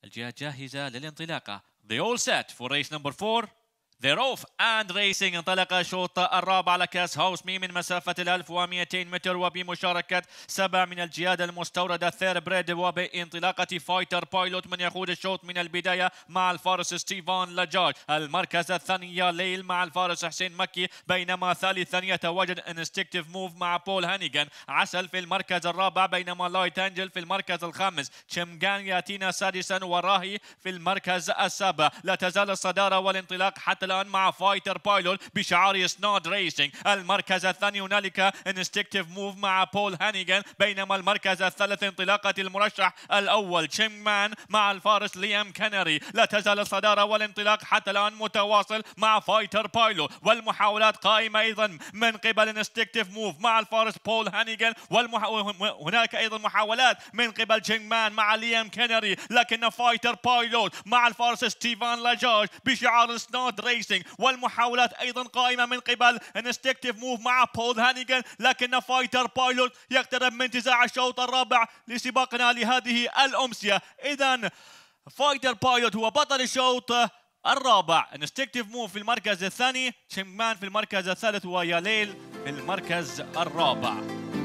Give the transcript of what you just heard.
الجهات جاهزة للانطلاقة. They all set for race number 4. They're off and racing. انطلق الشوط الرابع على كاس هاوس مي من مسافة 1200 متر وبمشاركة 7 من الجياد المستوردة ثير بريد وبانطلاقة فايتر بايلوت من يقود الشوط من البداية مع الفارس ستيفان لاجاج. المركز الثاني يا ليل مع الفارس حسين مكي، بينما ثالثا يتواجد انستكتيف موف مع بول هانيغان. عسل في المركز الرابع، بينما لايت انجل في المركز الخامس. تشمغان ياتينا سادسا وراهي في المركز السابع. لا تزال الصدارة والانطلاق حتى الآن مع فايتر بايلوت بشعار سنود ريسينج. المركز الثاني هنالك انستكتيف موف مع بول هانيغان، بينما المركز الثالث انطلاقة المرشح الأول تشينغمان مع الفارس ليام كينري. لا تزال الصدارة والانطلاق حتى الآن متواصل مع فايتر بايلوت، والمحاولات قائمة أيضا من قبل انستكتيف موف مع الفارس بول هانيغان، هناك أيضا محاولات من قبل تشينغمان مع ليام كينري، لكن فايتر بايلوت مع الفارس ستيفان لاجاج بشعار سنود ريسينج، والمحاولات ايضا قائمه من قبل انستكتيف موف مع بول هانيغان، لكن فايتر بايلوت يقترب من انتزاع الشوط الرابع لسباقنا لهذه الامسيه. اذا فايتر بايلوت هو بطل الشوط الرابع، انستكتيف موف في المركز الثاني، تشينغمان في المركز الثالث، وياليل في المركز الرابع.